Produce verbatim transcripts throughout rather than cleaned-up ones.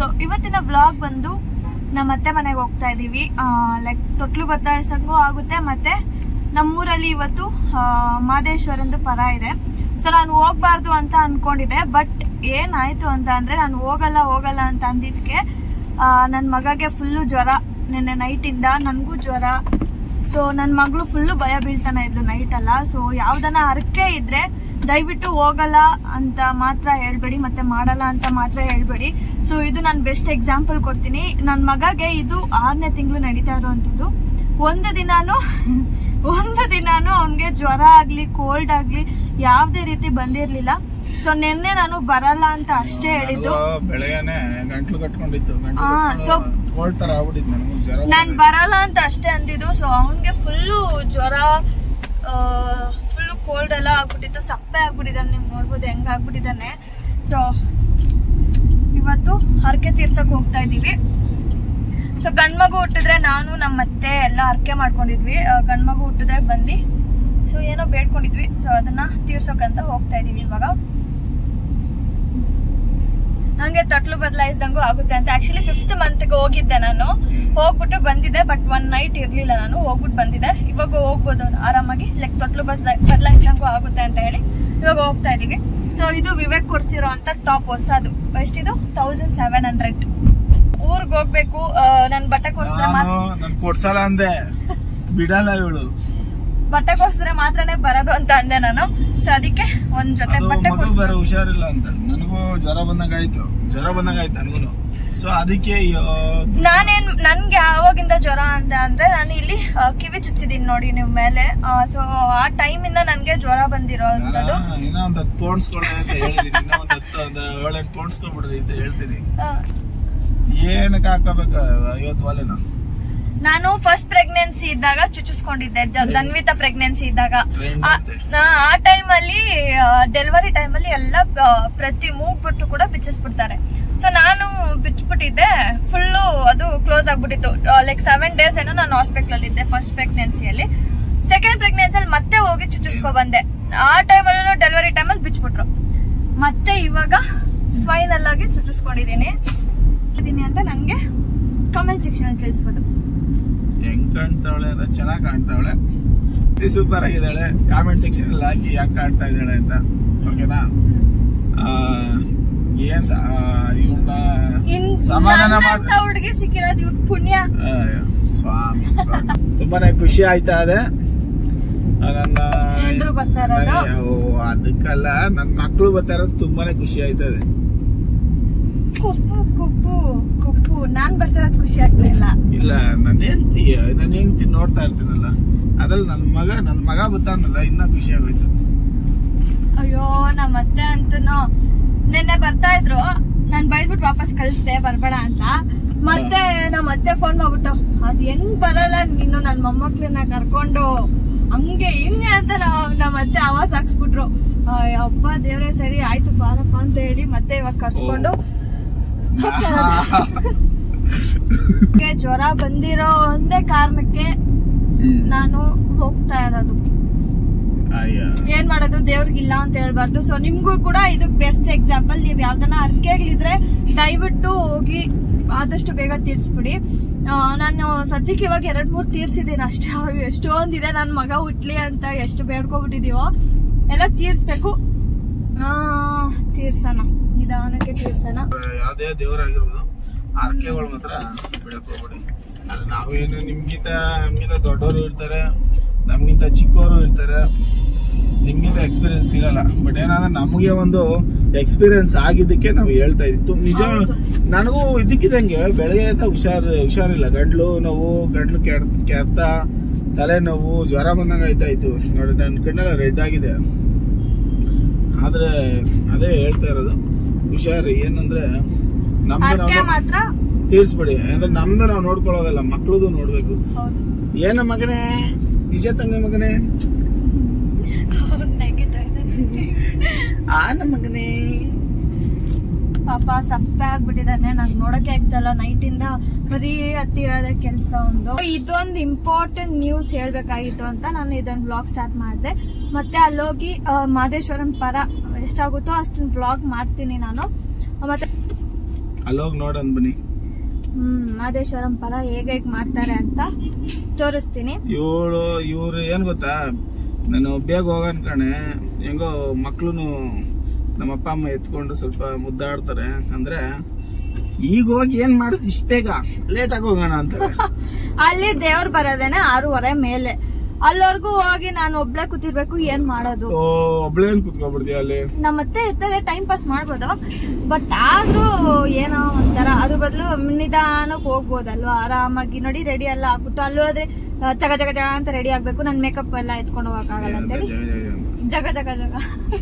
So ಇವತ್ತಿನ blog ಬಂದು ನಮ್ಮ ಅತ್ತೆ ಮನೆಗೆ ಹೋಗ್ತಾ ಇದೀವಿ. ಲೈಕ್ ತೊಟ್ಲು ಬತ್ತಾಯಿಸಂಗೂ ಆಗುತ್ತೆ, ಮತ್ತೆ ನಮ್ಮೂರಲ್ಲಿ ಇವತ್ತು ಮಾದೇಶ್ವರಂದು ಪರ ಇದೆ. ಸೊ ನಾನು ಹೋಗ್ಬಾರ್ದು ಅಂತ ಅನ್ಕೊಂಡಿದ್ದೆ, ಬಟ್ ಏನಾಯ್ತು ಅಂತ ಅಂದ್ರೆ ನಾನು ಹೋಗಲ್ಲ ಹೋಗಲ್ಲ ಅಂತ ಅಂದಿದ್ಕೆ ನನ್ನ ಮಗಗೆ ಫುಲ್ಲು ಜ್ವರ. ನಿನ್ನೆ ನೈಟಿಂದ ನನಗೂ ಜ್ವರ. ಸೊ ನನ್ನ ಮಗಳು ಫುಲ್ಲು ಭಯ ಬೀಳ್ತಾನೆ ಇದ್ಲು ನೈಟ್ ಅಲ್ಲ. ಸೊ ಯಾವ್ದನ್ನ ಹರಕೆ ಇದ್ರೆ ದಯವಿಟ್ಟು ಹೋಗಲ್ಲ ಅಂತ ಮಾತ್ರ ಹೇಳ್ಬೇಡಿ, ಮತ್ತೆ ಮಾಡಲ್ಲ ಅಂತ ಮಾತ್ರ ಹೇಳ್ಬೇಡಿ. ಸೊ ಇದು ನಾನು ಬೆಸ್ಟ್ ಎಕ್ಸಾಂಪಲ್ ಕೊಡ್ತೀನಿ. ನನ್ನ ಮಗಗೆ ಇದು ಆರನೇ ತಿಂಗಳು ನಡೀತಾ ಇರೋವಂಥದ್ದು. ಒಂದು ದಿನಾನು ಒಂದು ದಿನಾನು ಅವನ್ಗೆ ಜ್ವರ ಆಗ್ಲಿ ಕೋಲ್ಡ್ ಆಗ್ಲಿ ಯಾವ್ದೇ ರೀತಿ ಬಂದಿರ್ಲಿಲ್ಲ. ಸೊ ನಿನ್ನೆ ನಾನು ಬರಲ್ಲ ಅಂತ ಅಷ್ಟೇ ಹೇಳಿದ್ದು. ಸೊ ನಾನ್ ಬರಲ್ಲ ಅಂತ ಅಷ್ಟೇ ಅಂದಿದ್ದು. ಸೊ ಅವನ್ಗೆ ಫುಲ್ಲು ಜ್ವರ, ಫುಲ್ಲು ಕೋಲ್ಡ್ ಎಲ್ಲ ಆಗ್ಬಿಟ್ಟಿತ್ತು, ಸಪ್ಪೆ ಆಗ್ಬಿಟ್ಟಿದ್ದಾನೆ. ನೀವು ನೋಡ್ಬೋದು ಹೆಂಗ್ ಆಗ್ಬಿಟ್ಟಿದ್ದಾನೆ. ಸೊ ಇವತ್ತು ಹರಕೆ ತೀರ್ಸಕ್ ಹೋಗ್ತಾ ಇದೀವಿ. ಸೊ ಗಂಡ್ಮಗು ಹುಟ್ಟಿದ್ರೆ ನಾನು ನಮ್ಮ ಅತ್ತೆ ಎಲ್ಲ ಹರಕೆ ಮಾಡ್ಕೊಂಡಿದ್ವಿ. ಗಂಡ್ಮಗು ಹುಟ್ಟಿದ್ರೆ ಬಂದು ಸೊ ಏನೋ ಬೇಡ್ಕೊಂಡಿದ್ವಿ. ಸೊ ಅದನ್ನ ತೀರ್ಸೋಕಂತ ಹೋಗ್ತಾ ಇದೀವಿ ಇವಾಗ. ನಂಗೆ ತೊಟ್ಲು ಬದಲಾಯಿಸ್ದಂಗೂ ಆಗುತ್ತೆ ಅಂತ ಆಕ್ಚುಲಿ ಫಿಫ್ತ್ ಮಂತ್ಗೆ ಹೋಗಿದ್ದೆ ನಾನು. ಹೋಗ್ಬಿಟ್ಟು ಬಂದಿದ್ದೆ, ಬಟ್ ಒನ್ ನೈಟ್ ಇರ್ಲಿಲ್ಲ, ನಾನು ಹೋಗ್ಬಿಟ್ಟು ಬಂದಿದ್ದೆ. ಇವಾಗ ಹೋಗ್ಬೋದು ಆರಾಮಾಗಿ, ಲೈಕ್ ತೊಟ್ಲು ಬಸ್ ಬದಲಾಯಿಸ್ದಂಗೂ ಆಗುತ್ತೆ ಅಂತ ಹೇಳಿ ಇವಾಗ ಹೋಗ್ತಾ ಇದೀವಿ. ಸೊ ಇದು ವಿವೇಕ್ ಕೊಡ್ಸಿರೋ ಅಂತ ಟಾಪ್ ಹೊಸದು. ಎಷ್ಟಿದು? Thousand seven hundred. ಊರ್ಗ್ ಹೋಗ್ಬೇಕು. ನನ್ ಬಟ್ಟೆ ಕೊಡ್ಸಲ್ಲ ಅಂದೆ, ಬಿಡಲ್ಲ ಇವಳು. ಬಟ್ಟೆ ಕೊಡ್ಸಿದ್ರೆ ಮಾತ್ರನೇ ಬರೋದು ಅಂತ ಅಂದೆ ನಾನು. ಸೊ ಅದಕ್ಕೆ ಒಂದ್ ಜೊತೆ ಬಟ್ಟೆ ಬೇರೆ ಹುಷಾರಿಲ್ಲ ಅಂತ ನನಗೂ ಜ್ವರ ಬಂದಂಗ ಆಯ್ತು ಜ್ವರ ಬಂದಂಗ ಆಯ್ತು ನನಗೂ. ಸೊ ಅದಕ್ಕೆ ನಾನೇನ್ ನನ್ಗೆ ಯಾವಾಗಿಂದ ಜ್ವರ ಅಂತ ಅಂದ್ರೆ ನಾನು ಇಲ್ಲಿ ಕಿವಿ ಚುಚ್ಚಿದೀನಿ ನೋಡಿ ನೀವು ಮೇಲೆ. ಸೊ ಆ ಟೈಮ್ ಇಂದ ನನ್ಗೆ ಜ್ವರ ಬಂದಿರೋ ಅಂತದ್ದು. ಇನ್ನೂ ಒಂದ್ ಹತ್ತು ಪೌಂಡ್ಸ್ಕೊಳ್ತಾ ಅಂತ ಹೇಳಿದೀನಿ. ಇನ್ನೂ ಒಂದ್ ಹತ್ತು ಒಂದ್ ಏಳೆಂಟು ಪೌಂಡ್ಸ್ಕೊಳ್ಬಿಡ್ರಿ ಅಂತ ಹೇಳ್ತೀನಿ. ಏನಕ್ಕೆ ಹಾಕಬೇಕು ಐವತ್ತು ವಾಲೆನ. ನಾನು ಫಸ್ಟ್ ಪ್ರೆಗ್ನೆನ್ಸಿ ಇದ್ದಾಗ ಚುಚ್ಚಿಸ್ಕೊಂಡಿದ್ದೆ, ಧನ್ವಿತಾ ಪ್ರೆಗ್ನೆನ್ಸಿ ಇದ್ದಾಗ. ಆ ಟೈಮ್ ಅಲ್ಲಿ ಡೆಲಿವರಿ ಟೈಮ್ ಅಲ್ಲಿ ಎಲ್ಲ ಪ್ರತಿ ಮೂಗ್ಬಿಟ್ಟು ಕೂಡ ಬಿಚ್ಚಿಸ್ಬಿಡ್ತಾರೆ. ಸೊ ನಾನು ಬಿಚ್ಬಿಟ್ಟಿದ್ದೆ, ಫುಲ್ಲು ಅದು ಕ್ಲೋಸ್ ಆಗ್ಬಿಟ್ಟಿತ್ತು. ಲೈಕ್ ಸೆವೆನ್ ಡೇಸ್ ಏನೋ ನಾನು ಹಾಸ್ಪಿಟಲ್ ಅಲ್ಲಿ ಇದ್ದೆ ಫಸ್ಟ್ ಪ್ರೆಗ್ನೆನ್ಸಿಯಲ್ಲಿ. ಸೆಕೆಂಡ್ ಪ್ರೆಗ್ನೆನ್ಸಿಯಲ್ಲಿ ಮತ್ತೆ ಹೋಗಿ ಚುಚ್ಚಿಸ್ಕೊ ಬಂದೆ. ಆ ಟೈಮಲ್ಲೂ ಡೆಲಿವರಿ ಟೈಮಲ್ಲಿ ಬಿಚ್ಬಿಟ್ರು. ಮತ್ತೆ ಇವಾಗ ಫೈನಲ್ ಆಗಿ ಚುಚ್ಚಿಸ್ಕೊಂಡಿದ್ದೀನಿ ಇದೀನಿ ಅಂತ ನಂಗೆ ಕಾಮೆಂಟ್ ಸೆಕ್ಷನ್ ಅಲ್ಲಿ ತಿಳಿಸ್ಬೋದು. ಹೆಂಗ್ ಕಾಣ್ತಾವಳೆ ಅಂದ್ರೆ ಚೆನ್ನಾಗ್ ಕಾಣ್ತಾವಳೆ, ಸೂಪರ್ ಆಗಿದ್ದಾಳೆ. ಕಾಮೆಂಟ್ ಸೆಕ್ಷನ್ ಅಲ್ಲಿ ಹಾಕಿ ಯಾಕೆ ಕಾಣ್ತಾ ಇದ್ದಾಳೆ ಅಂತ. ಓಕೆನಾ? ಏನ್ ಇವನ್ನ ಸಮಾಧಾನ ಮಾಡಿ ಹುಡುಗಿ ಸಿಕ್ಕಿರೋದು ಇವ್ರ ಪುಣ್ಯ ಸ್ವಾಮಿ. ತುಂಬಾನೇ ಖುಷಿ ಆಯ್ತಾ ಇದೆ. ನನ್ನ ಅದಕ್ಕಲ್ಲ, ನನ್ ಮಕ್ಳು ಬರ್ತಾ ಇರೋದು ತುಂಬಾನೇ ಖುಷಿ ಆಯ್ತಾ ಇದೆ. ಕುಪ್ಪು ಕುಪ್ಪು ಕುಪ್ಪು ನಾನ್ ಬರ್ತಿರೋದ್ ಖುಷಿ ಆಗ್ತಾ ಇಲ್ಲ. ಇಲ್ಲ, ನನ್ನ ಹೆಂಡತಿ ನನ್ನ ಹೆಂಡತಿ ನೋಡ್ತಾ ಇರ್ತೀನಲ್ಲ, ಅದ್ರಲ್ಲಿ ನನ್ ಮಗ ನನ್ ಮಗ ಬರ್ತಾನಲ್ಲ, ಇನ್ನ ಖುಷಿ ಆಗೋಯ್ತು. ಅಯ್ಯೋ ನಮ್ಮ ಅತ್ತೆ ಅಂತೂ ನಿನ್ನೆ ಬರ್ತಾ ಇದ್ರು, ನಾನ್ ಬೈದ್ಬಿಟ್ಟು ವಾಪಸ್ ಕಳಿಸ್ದೆ ಬರ್ಬೇಡ ಅಂತ. ಮತ್ತೆ ನಮ್ಮ ಅತ್ತೆ ಫೋನ್ ಮಾಡ್ಬಿಟ್ಟು ಅದ್ ಹೆಂಗ್ ಬರಲ್ಲ ನೀನು ನನ್ ಮೊಮ್ಮಕ್ಳನ್ನ ಕರ್ಕೊಂಡು ಹಂಗೆ ಹಿಂಗೆ ಅಂತ ನಮ್ಮ ಅತ್ತೆ ಆವಾಜ್ ಹಾಕ್ಸ್ಬಿಟ್ರು. ಅಪ್ಪ ದೇವ್ರೆ ಸರಿ ಆಯ್ತು ಬಾರಪ್ಪ ಅಂತ ಹೇಳಿ ಮತ್ತೆ ಇವಾಗ ಕರ್ಸ್ಕೊಂಡು ಜ್ವರ ಬಂದಿರೋ ಒಂದೇ ಕಾರಣಕ್ಕೆ ನಾನು ಹೋಗ್ತಾ ಇರೋದು. ಏನ್ ಮಾಡೋದು, ದೇವ್ರಿಗಿಲ್ಲ ಅಂತ ಹೇಳ್ಬಾರ್ದು. ಸೊ ನಿಮ್ಗೂ ಕೂಡ ಇದು ಬೆಸ್ಟ್ ಎಕ್ಸಾಂಪಲ್. ನೀವ್ ಯಾವ್ದನ್ನ ಅರ್ಕೆಗಳಿದ್ರೆ ದಯವಿಟ್ಟು ಹೋಗಿ ಆದಷ್ಟು ಬೇಗ ತೀರ್ಸ್ಬಿಡಿ. ನಾನು ಸದ್ಯಕ್ಕೆ ಇವಾಗ ಎರಡ್ ಮೂರ್ ತೀರ್ಸಿದೀನಿ ಅಷ್ಟೇ. ಎಷ್ಟೊಂದಿದೆ ನನ್ ಮಗ ಹುಟ್ಲಿ ಅಂತ ಎಷ್ಟು ಬೇಡ್ಕೊಬಿಟ್ಟಿದೀವೋ ಎಲ್ಲ ತೀರ್ಸ್ಬೇಕು. ಆ ತೀರ್ಸೋಣ, ನಿಧಾನಕ್ಕೆ ತೀರ್ಸೋಣ. ಯಾವ್ದೇ ದೇವರಾಗಿರ್ಬೋದು, ಆರ್ಕೆಗಳು ಮಾತ್ರ ಬಿಡಕ್ ಹೋಗ್ಬಿಡಿ. ಅಲ್ಲ, ನಾವೇನು ನಿಮ್ಗಿಂತ ನಮ್ಗಿಂತ ದೊಡ್ಡವರು ಇರ್ತಾರೆ, ನಮ್ಗಿಂತ ಚಿಕ್ಕವರು ಇರ್ತಾರೆ, ನಿಮ್ಗಿಂತ ಎಕ್ಸ್ಪೀರಿಯನ್ಸ್ ಸಿಗಲ್ಲ. ಬಟ್ ಏನಾದ್ರೆ ನಮಗೆ ಒಂದು ಎಕ್ಸ್ಪೀರಿಯನ್ಸ್ ಆಗಿದ್ದಕ್ಕೆ ನಾವು ಹೇಳ್ತಾ ಇದ್ವಿ. ನಿಜ, ನನಗೂ ಇದಕ್ಕಿದಂಗೆ ಬೆಳಗ್ಗೆ ಹುಷಾರ್ ಹುಷಾರಿಲ್ಲ. ಗಂಟ್ಲು ನೋವು, ಗಂಟ್ಲು ಕೆರ್ತ, ತಲೆ ನೋವು, ಜ್ವರ ಬಂದಂಗ ಆಯ್ತಾ ಇತ್ತು ನೋಡಿ. ನನ್ನ ಕಣ್ಣೆಲ್ಲ ರೆಡ್ ಆಗಿದೆ. ಆದ್ರೆ ಅದೇ ಹೇಳ್ತಾ ಇರೋದು, ಹುಷಾರಿ. ಏನಂದ್ರೆ ನಮ್ದು ಮಾತ್ರ ತೀರ್ಸ್ಬಿಡಿ. ಅಂದ್ರೆ ನಮ್ದು ನಾವು ನೋಡ್ಕೊಳ್ಳೋದಲ್ಲ, ಮಕ್ಳದು ನೋಡ್ಬೇಕು. ಏನ ಮಗನೇ, ನಿಜ ತಂಗ ಮಗನೇ, ಆ ನಮ್ಮ ಮಗನೇ ಪಾಪ ಸಪ್ಪೆ ಆಗ್ಬಿಟ್ಟಿದ್ದಾನೆ. ನಂಗೆ ನೋಡಕ್ಕೆ ಆಗ್ತಲ್ಲ, ನೈಟ್ ಇಂದ ಬರೀ ಹತ್ತಿರದ ಕೆಲಸ. ಒಂದು ಇದೊಂದು ಇಂಪಾರ್ಟೆಂಟ್ ನ್ಯೂಸ್ ಹೇಳ್ಬೇಕಾಗಿತ್ತು ಅಂತ ನಾನು ಇದೊಂದು ಬ್ಲಾಗ್ ಸ್ಟಾರ್ಟ್ ಮಾಡಿದೆ. ಮತ್ತೆ ಅಲ್ಲೋಗಿ ಮಾದೇಶ್ವರನ್ ಪರ ಎಷ್ಟಾಗುತ್ತೋ ಅಷ್ಟೊಂದು ಬ್ಲಾಗ್ ಮಾಡ್ತೀನಿ ನಾನು. ಮತ್ತೆ ಅಲ್ಲೋಗಿ ನೋಡೋಣ ಬನ್ನಿ. ಹ್ಮ್ ಮಾದೇಶ್ವರಂ ಫಲ ಹೇಗೆ ಹೇಗ್ ಮಾಡ್ತಾರೆ ಅಂತ ತೋರಿಸ್ತೀನಿ. ಇವಳು ಇವ್ರು ಏನ್ ಗೊತ್ತಾ, ನಾನು ಬೇಗ ಹೋಗೋನ್ ಕಣೆ, ಹೆಂಗೋ ಮಕ್ಳುನು ನಮ್ಮ ಅಪ್ಪ ಅಮ್ಮ ಎತ್ಕೊಂಡು ಸ್ವಲ್ಪ ಮುದ್ದಾಡ್ತಾರೆ. ಅಂದ್ರೆ ಈಗ ಹೋಗಿ ಏನ್ ಮಾಡುದು ಇಷ್ಟ ಬೇಗ, ಲೇಟ್ ಆಗಿ ಹೋಗೋಣ ಅಂತಾರೆ. ಅಲ್ಲಿ ದೇವ್ರು ಬರೋದೇನೆ ಆರೂವರೆ ಮೇಲೆ, ಅಲ್ಲಿವರೆಗೂ ಹೋಗಿ ನಾನು ಒಬ್ಳೆ ಕೂತಿರ್ಬೇಕು, ಏನ್ ಮಾಡೋದು? ಒಬ್ಳೇನ್ ಕುತ್ಕೊಬಿಡ್ತೀಯ ಅಲ್ಲಿ? ನಮ್ಮತ್ತೆ ಇರ್ತದೆ, ಟೈಮ್ ಪಾಸ್ ಮಾಡ್ಬೋದು. ಬಟ್ ಆದ್ರೂ ಏನೋ ಒಂಥರ, ಅದ್ರ ಬದಲು ನಿಧಾನಕ್ಕೆ ಹೋಗ್ಬೋದಲ್ವಾ ಆರಾಮಾಗಿ. ನೋಡಿ ರೆಡಿ ಎಲ್ಲ ಆಗ್ಬಿಟ್ಟು ಅಲ್ಲಿ ಹೋದ್ರೆ ಜಗ ಜಗ ಜಗ ಅಂತ ರೆಡಿ ಆಗ್ಬೇಕು. ನನ್ ಮೇಕಪ್ ಎಲ್ಲ ಎತ್ಕೊಂಡು ಹೋಗಕ್ ಆಗಲ್ಲ ಅಂತೇಳಿ ಜಗ ಜಗ ಜಗ.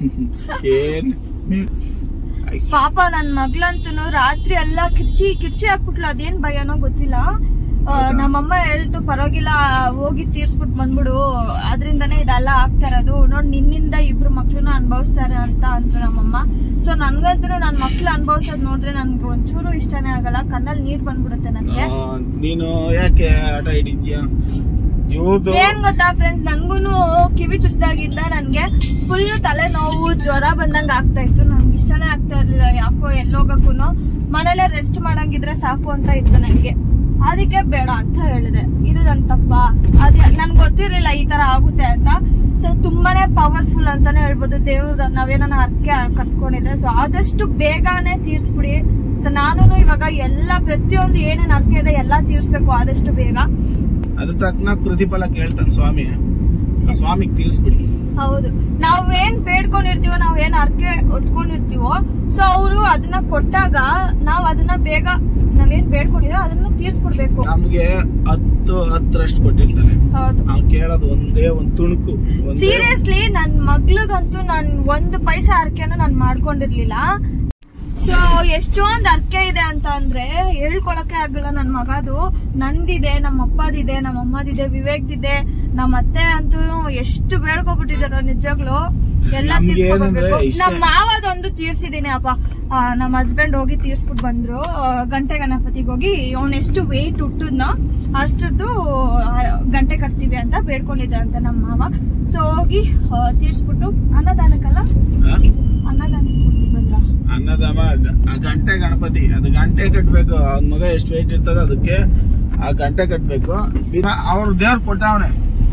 ಪಾಪ ನನ್ ಮಗ್ಳಂತೂ ರಾತ್ರಿ ಎಲ್ಲಾ ಕಿರ್ಚಿ ಕಿರ್ಚಿ ಹಾಕ್ಬಿಟ್ಲು. ಅದೇನ್ ಭಯನೋ ಗೊತ್ತಿಲ್ಲ. ನಮ್ಮಮ್ಮ ಹೇಳ್ತು ಪರವಾಗಿಲ್ಲ ಹೋಗಿ ತೀರ್ಸ್ಬಿಟ್ಟು ಬಂದ್ಬಿಡು, ಅದ್ರಿಂದಾನೇ ಇದೆಲ್ಲ ಆಗ್ತಾ ಇರೋದು. ನೋಡ್ ನಿನ್ನಿಂದ ಇಬ್ರು ಮಕ್ಳನ್ನ ಅನ್ಭವಿಸ್ತಾರೆ ಅಂತ ಅಂದ್ರು ನಮ್ಮಮ್ಮ. ಸೊ ನನ್ಗಂತೂ ನನ್ ಮಕ್ಳು ಅನ್ಭವಿಸೋದ್ ನೋಡ್ರೆ ನನ್ಗೆ ಒಂಚೂರು ಇಷ್ಟನೇ ಆಗಲ್ಲ, ಕಣ್ಣಲ್ಲಿ ನೀರ್ ಬಂದ್ಬಿಡುತ್ತೆ ನನ್ಗೆ. ನೀನು ಯಾಕೆ ಆಟ ಹಿಡಿತೀಯ? ಏನ್ ಗೊತ್ತಾ ಫ್ರೆಂಡ್ಸ್, ನನ್ಗೂನು ಕಿವಿ ಚುಚ್ಚಿದಾಗಿಂದ ನನ್ಗೆ ಫುಲ್ ತಲೆ ನೋವು ಜ್ವರ ಬಂದಂಗ ಆಗ್ತಾ ಇತ್ತು. ನನ್ಗೆ ಇಷ್ಟನೇ ಆಗ್ತಾ ಇರ್ಲಿಲ್ಲ ಯಾಕೋ ಎಲ್ಲೋಗಕ್ಕೂನು. ಮನೇಲೆ ರೆಸ್ಟ್ ಮಾಡಂಗಿದ್ರೆ ಸಾಕು ಅಂತ ಇತ್ತು ನನ್ಗೆ. ಅದಕ್ಕೆ ಬೇಡ ಅಂತ ಹೇಳಿದೆ. ಇದು ನನ್ ತಪ್ಪ, ಅದೇ ನನ್ಗೆ ಗೊತ್ತಿರ್ಲಿಲ್ಲ ಈ ತರ ಆಗುತ್ತೆ ಅಂತ. ಸೊ ತುಂಬಾನೇ ಪವರ್ಫುಲ್ ಅಂತಾನೆ ಹೇಳ್ಬೋದು. ದೇವ್ರ ನಾವೇನ ಹರಕೆ ಕಟ್ಕೊಂಡಿದ್ರೆ ಸೊ ಆದಷ್ಟು ಬೇಗನೆ ತೀರ್ಸ್ಬಿಡಿ. ಸೊ ನಾನು ಇವಾಗ ಎಲ್ಲಾ ಪ್ರತಿಯೊಂದು ಏನೇನ್ ಹರಕೆ ಇದೆ ಎಲ್ಲಾ ತೀರ್ಸ್ಬೇಕು ಆದಷ್ಟು ಬೇಗ. ಅದ್ರ ತಕ್ಕನ ಪ್ರತಿಫಲ ಕೇಳ್ತಾನೆ ಸ್ವಾಮಿ, ಸ್ವಾಮಿಗ್ ತೀರ್ಸ್ಬಿಡಿ. ಹೌದು, ನಾವ್ ಏನ್ ಬೇಡ್ಕೊಂಡಿರ್ತೀವೋ, ನಾವ್ ಏನ್ ಹರಕೆ ಹೊತ್ಕೊಂಡಿರ್ತೀವೋ, ಸೊ ಅವರು ಅದನ್ನ ಕೊಟ್ಟಾಗ ನಾವ್ ಅದನ್ನ ಬೇಗ ನಾವೇನ್ ಬೇಡ್ಕೊಂಡಿದೋ ಅದನ್ನ ತೀರ್ಸ್ಕೊಡ್ಬೇಕು. ನಮ್ಗೆ ಹತ್ತು ಹತ್ತರಷ್ಟು ಕೊಟ್ಟಿರ್ತಾನೆ. ಹೌದು, ನಾವ್ ಕೇಳೋದು ಒಂದೇ ಒಂದ್ ತುಣುಕು. ಸೀರಿಯಸ್ಲಿ ನನ್ ಮಗ್ಳಿಗಂತೂ ನಾನ್ ಒಂದ್ ಪೈಸಾ ಹರಕೆನ ನಾನ್ ಮಾಡ್ಕೊಂಡಿರ್ಲಿಲ್ಲ. ಸೊ ಎಷ್ಟೊಂದ್ ಅರ್ಕೆ ಇದೆ ಅಂತ ಅಂದ್ರೆ ಹೇಳ್ಕೊಳಕ್ಕೆ ಆಗಲ್ಲ. ನನ್ ಮಗದು ನಂದಿದೆ, ನಮ್ಮ ಅಪ್ಪದಿದೆ, ನಮ್ಮ ಅಮ್ಮದಿದೆ, ವಿವೇಕ್ದಿದೆ, ನಮ್ಮ ಅತ್ತೆ ಅಂತೂ ಎಷ್ಟು ಬೇಡ್ಕೊಬಿಟ್ಟಿದಾರ ನಿಜಾಗ್ಲು. ಎಲ್ಲ ತೀರ್ಸ್ಕೊಬೇಕು. ನಮ್ ಮಾವದೊಂದು ತೀರ್ಸಿದೀನಿ ಅಪ್ಪ. ನಮ್ ಹಸ್ಬೆಂಡ್ ಹೋಗಿ ತೀರ್ಸ್ಬಿಟ್ಟು ಬಂದ್ರು. ಗಂಟೆ ಗಣಪತಿಗೆ ಹೋಗಿ ಅವ್ನ ಎಷ್ಟು ವೆಯ್ಟ್ ಹುಟ್ಟದ್ನೋ ಅಷ್ಟದ್ದು ಗಂಟೆ ಕಟ್ತೀವಿ ಅಂತ ಬೇಡ್ಕೊಂಡಿದ್ದೆ ಅಂತ ನಮ್ಮ ಮಾವ. ಸೊ ಹೋಗಿ ತೀರ್ಸ್ಬಿಟ್ಟು ಅನ್ನದಾನಕ್ಕಲ್ಲ ಅನ್ನದಾನಕ್ಕೆ ಬಂದ್ರ ಅನ್ನದಾಮ ಗಂಟೆ ಗಣಪತಿ, ಅದು ಗಂಟೆ ಕಟ್ಬೇಕು. ಅವ್ನ ಮಗ ಎಷ್ಟು ವೆಯ್ಟ್ ಇರ್ತದ ಅದಕ್ಕೆ ಆ ಗಂಟೆ ಕಟ್ಬೇಕು. ಅವ್ರ ದೇವ್ರು ಕೊಟ್ಟವನೆ,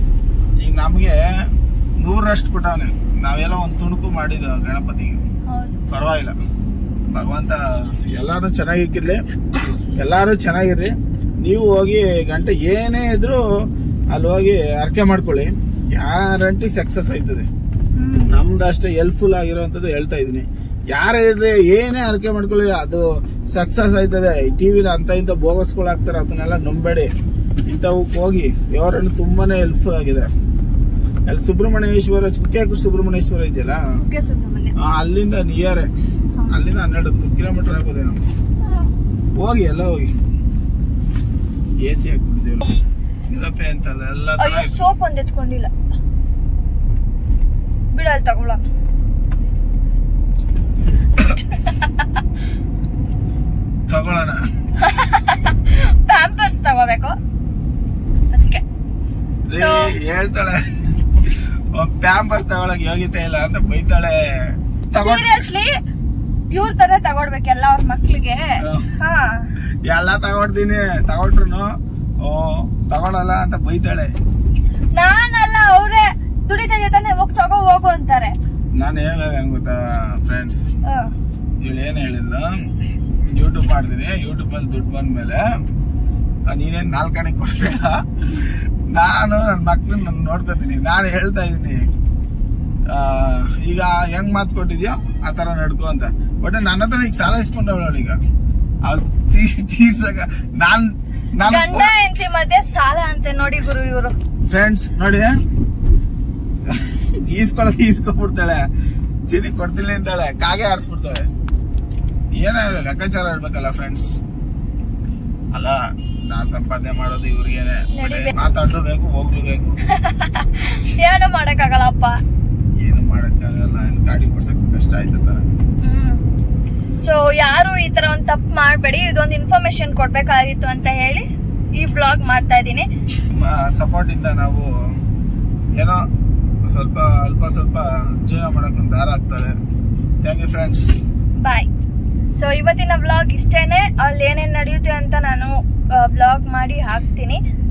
ಈಗ ನಮ್ಗೆ ನೂರಷ್ಟು ಕೊಟ್ಟವನೆ. ನಾವೆಲ್ಲ ಒಂದ್ ತುಣುಕು ಮಾಡಿದ ಗಣಪತಿಗೆ. ಪರವಾಗಿಲ್ಲ, ಭಗವಂತ ಎಲ್ಲಾರು ಚೆನ್ನಾಗಿರ್ಲಿ, ಎಲ್ಲಾರು ಚೆನ್ನಾಗಿರ್ರಿ. ನೀವು ಹೋಗಿ ಗಂಟೆ ಏನೇ ಇದ್ರು ಅಲ್ಲಿ ಹೋಗಿ ಹರಕೆ ಮಾಡ್ಕೊಳ್ಳಿ, ಗ್ಯಾರಂಟಿ ಸಕ್ಸಸ್ ಆಯ್ತದೆ. ನಮ್ದು ಅಷ್ಟೇ ಹೆಲ್ಪ್ಫುಲ್ ಆಗಿರೋಂಥದ್ದು ಹೇಳ್ತಾ ಇದೀನಿ. ಯಾರೇ ಇರ್ಲಿ ಏನೇ ಹರಕೆ ಮಾಡ್ಕೊಳ್ಳಿ ಅದು ಸಕ್ಸಸ್ ಆಯ್ತದೆ. ಟಿವಿಲಿ ಅಂತ ಇಂತ ಬೋಗಸ್ಗಳು ಹಾಕ್ತಾರೆ, ಅದನ್ನೆಲ್ಲ ನಂಬೇಡಿ. ಇಂಥವಕ್ಕೆ ಹೋಗಿ ದೇವರನ್ನು ತುಂಬಾನೇ ಹೆಲ್ಪ್ಫುಲ್ ಆಗಿದೆ. ಅಲ್ಲಿ ಸುಬ್ರಹ್ಮಣ್ಯೇಶ್ವರ, ಕುಕ್ಕೆ ಸುಬ್ರಹ್ಮಣ್ಯೇಶ್ವರ ಇದೆಯಲ್ಲ, ಅಲ್ಲಿಂದ ನಿಯರೇ, ಅಲ್ಲಿಂದ ಹನ್ನೆರಡು ಕಿಲೋಮೀಟರ್ ಆಗೋದೇನೋ. ಹೋಗಿ ಎಲ್ಲ ಹೋಗಿ ಎ ಸಿ ಹಾಕ್ಬಿಡ್ತೀವಿ, ಸಿರಪೆ ಅಂತಲ್ಲ ಎಲ್ಲ. ಸೋಪ್ ಒಂದ್ ಎತ್ಕೊಂಡಿಲ್ಲ ಬಿಡಲ್ ತಗೊಳ. ತಗೊಳ್ಳೋಣ, ಪ್ಯಾಂಪರ್ಸ್ ತಗೋಬೇಕು ಅದಕ್ಕೆ ಹೇಳ್ತಾಳೆ. ಪ್ಯಾಂಪರ್ಸ್ ತಗೊಳಕ್ ಯೋಗ್ಯತೆ ಇಲ್ಲ ಅಂತ ಬೈತಾಳೆ. ಸೀರಿಯಸ್ಲಿ ಇವ್ರ ತರ ತಗೊಡ್ಬೇಕೆಲ್ಲ ಅವ್ರ ಮಕ್ಳಿಗೆ. ಎಲ್ಲ ತಗೊಡ್ತೀನಿ, ತಗೊಂಡ್ರು ಓ ತಗೊಳಲ್ಲ ಅಂತ ಬೈತಾಳೆ. ನಾನಲ್ಲ, ಅವ್ರೆ ದುಡಿತಾ ತಾನೆ ಹೋಗ್ ತಗೋ ಹೋಗು ಅಂತಾರೆ. ನಾನು ಹೇಳೋದು ಹೆಂಗ್ ಗೊತ್ತಾ ಫ್ರೆಂಡ್ಸ್, ಇವಳು ಏನ್ ಹೇಳಿಲ್ಲ, ಯೂಟ್ಯೂಬ್ ಮಾಡ್ತೀನಿ, ಯೂಟ್ಯೂಬ್ ಅಲ್ಲಿ ದುಡ್ಡು ಬಂದ್ಮೇಲೆ ನೀನೇನ್ ನಾಲ್ಕಣೆ ಕೊಡ್ಬೇಡ, ನಾನು ನನ್ನ ಮಕ್ಳನ್ನ ನಾನು ನೋಡ್ಕೊತೀನಿ. ನಾನು ಹೇಳ್ತಾ ಇದೀನಿ ಈಗ ಹೆಂಗ್ ಮಾತು ಕೊಟ್ಟಿದ್ಯೋ ಆ ತರ ನಡ್ಕೊ ಅಂತ. ಬಟ್ ನನ್ನ ಹತ್ರ ಈಗ ಸಾಲ ಇಸ್ಕೊಂಡವಳು, ಈಗ ಅವ್ಳು ತೀರ್ಸಕ ನಾನ್ ಗಂಡ ಹೆಂಡತಿ ಮಧ್ಯೆ ಸಾಲ ಅಂತೆ ನೋಡಿ ಗುರು ಇವರು. ಫ್ರೆಂಡ್ಸ್ ನೋಡಿ, ಈಸ್ಕೊಳಕ್ ಈಸ್ಕೊಬಿಡ್ತಾಳೆ, ಚಿನಿ ಕೊಡ್ತೀನಿ ಅಂತಾಳೆ, ಕಾಗೆ ಆರಿಸ್ಬಿಡ್ತಾಳೆ. ಏನಾಗಲ್ಲ, ಲೆಕ್ಕಾಚಾರ ಇರ್ಬೇಕಲ್ಲ ಫ್ರೆಂಡ್ಸ್. ಅಲ್ಲ ನಾನ್ ಸಂಪಾದನೆ ಮಾಡೋದು ಇವ್ರಿಗೇನೆ, ಮಾತಾಡ್ಲೇಬೇಕು, ಹೋಗ್ಲೇಬೇಕು. ಏನು ಮಾಡಕ್ಕಾಗಲ್ಲಪ್ಪ, ಏನು ಮಾಡಕ್ಕಾಗಲ್ಲ. ಗಾಡಿ ಓಡ್ಸಕ್ ಕಷ್ಟ ಆಯ್ತದ. ಸೊ ಯಾರು ಈ ತರ ಒಂದ್ ತಪ್ಪು ಮಾಡ್ಬೇಡಿ, ಇದೊಂದು ಇನ್ಫಾರ್ಮೇಶನ್ ಕೊಡ್ಬೇಕಾಗಿತ್ತು ಅಂತ ಹೇಳಿ ಈ ವ್ಲಾಗ್ ಮಾಡ್ತಾ ಇದೀನಿ. ಸಪೋರ್ಟ್ ಇಂದ ನಾವು ಏನೋ ಸ್ವಲ್ಪ ಅಲ್ಪ ಸ್ವಲ್ಪ ಜೀವನ ಮಾಡಕ್ ಒಂದು ದಾರ ಆಗ್ತದೆ. Thank you friends, bye. So ಇವತ್ತಿನ ವ್ಲಾಗ್ ಇಷ್ಟೇನೆ. ಅಲ್ಲಿ ಏನೇನು ನಡೆಯುತ್ತೆ ಅಂತ ನಾನು ವ್ಲಾಗ್ ಮಾಡಿ ಹಾಕ್ತೀನಿ.